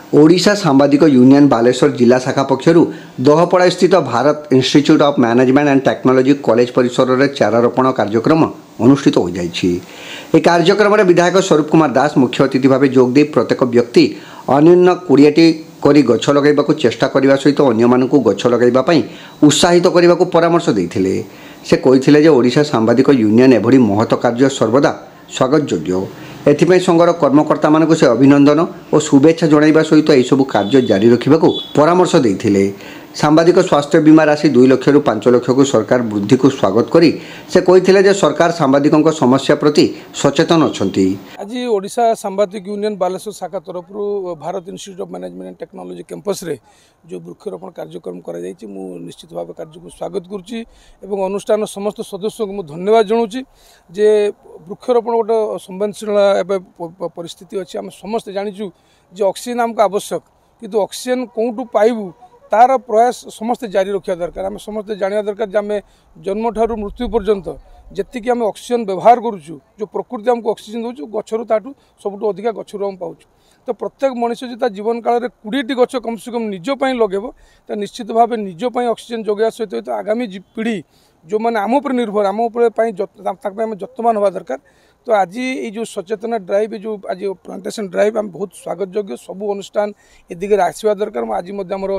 Odisha सांबादिक union Baleshwar जिला शाखा पक्षर दहपड़ा स्थित Bharat institute of management and technology college परिसर में चारारोपण कार्यक्रम अनुष्ठित हो जाइछि। ए कार्यक्रम में विधायक स्वरूप कुमार दास मुख्य अतिथि भाव जोगदे प्रत्येक व्यक्ति अन्यून 20टी करी गछ लगाइबाकू चेष्टा करने सहित अन्य गछ लगाइबा उत्साहित करने को परामर्श देते। से कहिथिले जे ओडिशा सांबादिक यूनियन एभली महत कार्य सर्वदा स्वागत योग्य। एथिपाई संघर कर्मकर्ता मानक से अभिनंदन और शुभेच्छा जणाइबा सहित यह सब कार्य जारी रखा परामर्श देते। सांबादिक स्वास्थ्य बीमा राशि 2 लाख रु 5 लाख को सरकार वृद्धि को स्वागत करी से कहिथिले जे सरकार सांबादिकों समस्या प्रति सचेतन अछंती। आज ओडिशा सांबादिक यूनियन बालेश्वर शाखा तरफ Bharat institute of management and technology campus रे जो वृक्षरोपण कार्यक्रम करा जायछि मु निश्चित भाव कार्य को स्वागत करुच्ची एवं अनुष्ठान समस्त सदस्य को धन्यवाद जनाऊँगी जे वृक्षरोपण गोटे संवेदनशील परिस्थिति अच्छी आम समस्त जाचु जे ऑक्सीजन आमको आवश्यक किंतु ऑक्सीजन कौटू पाइबू तार प्रयास समस्ते जारी रखा दरकार। आम समस्ते जाना दरकार जे आम जन्म ठारू मृत्यु पर्यंत जी आम ऑक्सीजन व्यवहार करुचु जो प्रकृति आमको ऑक्सीजन दूँ गचर ताठू सबुठ अधिका गचर आम पाऊँ। तो प्रत्येक मनुष्य जो जीवन काल में 20टी गच कम से कम निजपाई लगेब तो निश्चित भाव निजपाई ऑक्सीजन जोगाइवा सहित तो आगामी पीढ़ी जो मैंने आम उपर निर्भर आम उपर जत्नवान हवा दरकार। तो आज ये जो सचेतना ड्राइव जो आज प्लांटेशन ड्राइव आम बहुत स्वागत योग्य सबू अनुष्ठान ए दिगरे आसवा दरकार। आज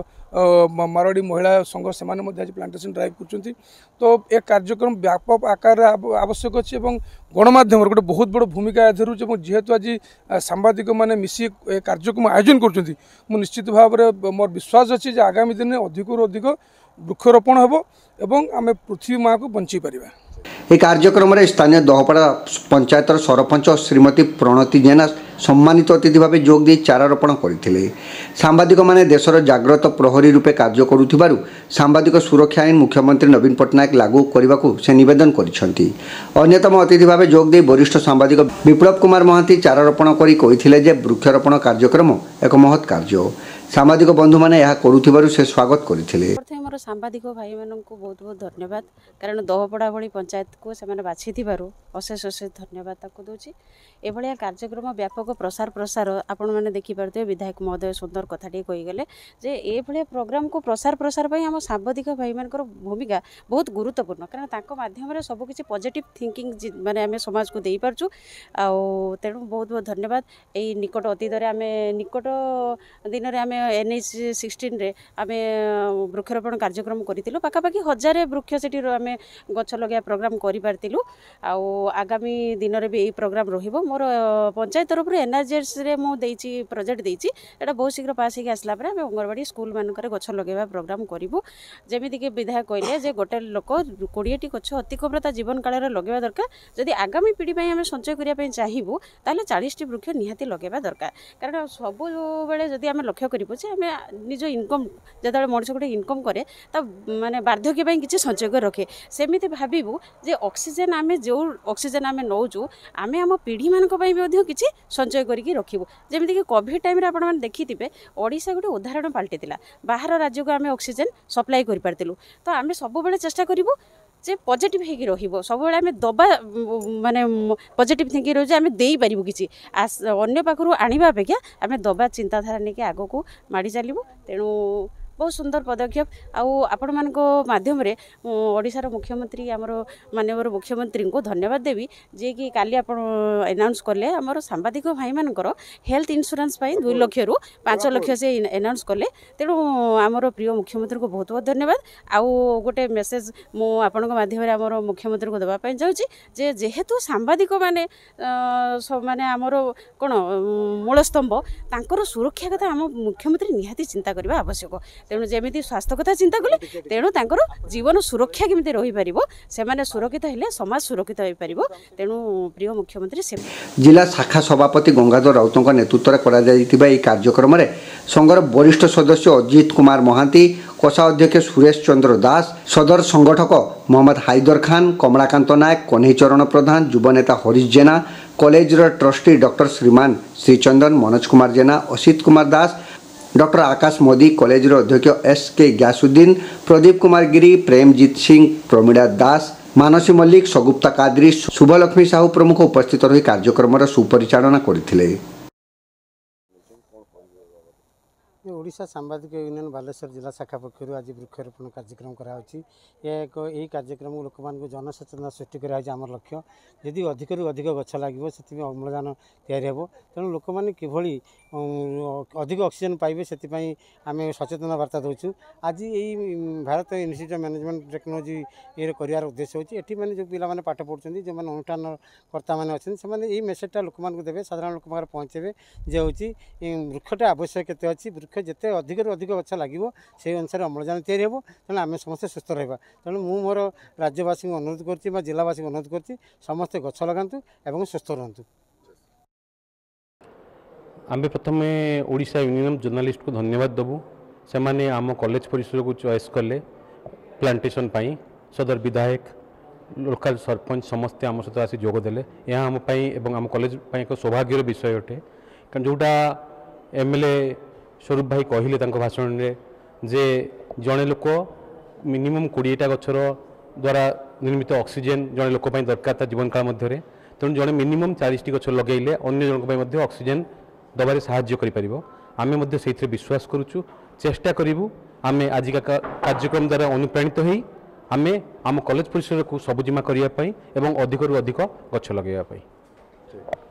मारवाड़ी महिला संघ से आज प्लांटेशन ड्राइव कर तो एक कार्यक्रम व्यापक आकार आवश्यक अच्छी गणमाध्यम गोटे बहुत बड़ भूमिका धरुचे जेहेतु आज सांबादिक मैंने मिसी कार्यक्रम आयोजन कर निश्चित भाव में मोर विश्वास अच्छी आगामी दिन में अधिक अधिक वृक्षरोपण हो एवं आम पृथ्वी माँ को बंची पारिबा। एक कार्यक्रम में स्थानीय दहपड़ा पंचायतर सरपंच श्रीमती प्रणति जेना सम्मानित अतिथि भाव जोग दे चारारोपण करते। सांबादिक माने देशर जाग्रत प्रहरी रूपे कार्य करुथिबारु सांबादिक सुरक्षा आईन मुख्यमंत्री नवीन पट्टनायक लागू करने को से निवेदन करिसेंती। अन्यतम अतिथि भाव जोग दे वरिष्ठ सांबादिक विप्लव कुमार महांती चारारोपण करी कहिथिले जे वृक्षरोपण कार्यक्रम एक महत् कार्य सामाजिक बंधु मैंने यह करुथिबारु से स्वागत करथिले। मोर सांबादिक भाई मानन को बहुत बहुत धन्यवाद कारण दहपड़ा भली पंचायत को से बाछि अशेष अशेष धन्यवाद ताको दोची। एभलिया कार्यक्रम व्यापक प्रसार प्रसार आपण मैंने देखि पारते विधायक महोदय सुंदर कथाटी कहीगले जे ए भलिया प्रोग्राम को प्रसार प्रसार पई हम सांबादिक भाई मानकर भूमिका बहुत गुरुत्वपूर्ण कारण ताको माध्यम रे सब किछि पॉजिटिव थिंकिंग माने आमे समाज को देई पारछु आ तेणु बहुत बहुत धन्यवाद। एई निकट अतीत रे आमे निकट दिन रे आमे NH16 रे आमे वृक्षरोपण कार्यक्रम करितिलु पाखापाखि 1000 वृक्ष सेठी आमे गछ लगे प्रोग्राम करि पारतिलु आ आगामी दिन रे भी एई प्रोग्राम रहिबो। मोर पंचायत तरफ NRGS रे मो देइछि प्रोजेक्ट देइछि एटा बहुत शीघ्र पास होगी आसला पर आमे अंगनवाड़ी स्कूल मानकर गछ लगेबा प्रोग्राम करिवु जेमिति कि विधायक कहले जे गोटे लोक 20टी गछ अति कमता जीवन काल रे लगेबा दरकार जदि आगामी पीढ़ी पई आमे संचय करिया पई चाहिबु ताले 40टी वृक्ष निहाती लगेबा दरकार कारण सब बेले जदि आमे लक्ष्य करिवु जे आमे निज इनकम जदि मनुष्य गोटे इनकम करे ता माने वार्धक्य पई किछि संचय कर रखे सेमिति भाबिबु जे ऑक्सीजन आमे जो ऑक्सीजन आमे नौचु आमे आम पीढ़ी मानक पई भी किछि संचय करिकि रखिबु। जेमिति कि कोविड टाइम रे आपण माने देखिथिबे ओडिशा गोटे उदाहरण पाल्टितिला बाहर राज्य को आमे ऑक्सीजन सप्लाई करि पारतिलु तो आमे सब बेले चेष्टा करिवु जे पॉजिटिव हेकी रहिबो सब बेले आमे दबा माने पॉजिटिव थिंकिंग रहो जे आमे देई परिबु किछि अन्य पाखरु आनिबा अपेक्षा आमे दबा चिंताधारा नेके आगो को माडी चलिबु। तेणु बहुत सुंदर पदक्षेप आपण मान माध्यम रे ओडिशार मुख्यमंत्री आमर माननीय मुख्यमंत्री को धन्यवाद देवी जे कि काली आपण अनाउंस करले आमर सांबादिक भाई मानकर हेल्थ इंश्योरेंस पाई 2 लाख रु 5 लाख से अनाउंस करले। तेणु आमर प्रिय मुख्यमंत्री को बहुत बहुत धन्यवाद। आउ गोटे मेसेज मु आपण माध्यम रे आमर मुख्यमंत्री को देबा पई जाउची जे जेहेतु सांबादिक माने सब माने आमर कोन मूल स्तंभ तांकर सुरक्षा कथा आम मुख्यमंत्री निहाती चिंता करबा आवश्यक। तेणु जमी स्वास्थ्य कथा चिंता कले तेणु तांकर जीवन सुरक्षा केमिति रही पारिबो से माने सुरक्षित हेले समाज सुरक्षित होई पारिबो। तेणु प्रिय मुख्यमंत्री से जिला शाखा सभापति गंगाधर राउतଙ୍କ नेतृत्व करा जायतिबा এই कार्यक्रम रे संघर वरिष्ठ सदस्य अजित कुमार महांती कोषा अध्यक्ष सुरेश चंद्र दास सदर संगठक मोहम्मद हाइदर खान कमलाकांत नायक कन्हैचरण प्रधान युवनेता Harish Jena college trustee doctor Shriman Srichandan Manoj Kumar Jena Asit Kumar Das doctor Akash Modi college अध्यक्ष SK ग्यासुद्दीन प्रदीप कुमार गिरी प्रेमजीत सिंह प्रमीला दास मानसी मल्लिक सगुप्ता कादरी शुभलक्ष्मी साहू प्रमुख उपस्थित रही कार्यक्रम सुपरिचालना करथिले। ओडिशा सांबादिक यूनियन बालेश्वर जिला शाखा पक्षर आज वृक्षरोपण कार्यक्रम कराई यह कार्यक्रम लोक जनसचेतना सृष्टि आम लक्ष्य यदि अधिक अधिक गछ लगे से अम्लजान या तेणु लोक मैंने किभली अधिक ऑक्सीजन पाइबे से आम सचेतना वार्ता दूँ आज यही Bharat institute of management technology ये कर उद्देश्य होची एठी माने जो पिला माने पाठ पढ़ुछन्ती जो माने अनुष्ठानकर्ता माने अछन से माने एही मेसेजटा लोक मानकु देबे साधारण लोक पाखरे पहुँचेबे जे होची वृक्षटा आवश्यक केते अछि वृक्ष जेते अधिक अधिक गछ लागिवो से अनुसार अम्लजान तैयारी हेबो तेणु आम समस्त सुस्थ रहिबा तेणु मु मोर राज्यवासी अनुरोध करछि बा जिलावासी अनुरोध करछि समस्त गछ लगांतु एवं सुस्थ रहंतु। आम प्रथम ओडिशा यूनियन जर्नलिस्ट को धन्यवाद देवु से माने आम कॉलेज परिसर को चॉइस कले प्लांटेशन पाई सदर विधायक लोकल सरपंच समस्ते आम सहित आसी जोगदेले यहाँ आम एवं आम कॉलेज एक सौभाग्यर विषय अटे कारण जोटा एमएलए स्वरूप भाई कहले भाषण में जे जड़े लोक मिनिमम 20टा गछर द्वारा निर्मित ऑक्सीजन जड़े लोक दरकार जीवन काल मध्य तेणु जड़े मिनिमम 40टी गछ लगे अन्य जनक ऑक्सीजन दबारे साहाय्य करिपारिबो आमे से विश्वास करुचु चेष्टा करूँ आम आजिका कार्यक्रम द्वारा अनुप्राणित होई आमे आम कॉलेज परिसर को सबुजिमा करने और अधिक अधिक गछ लगे।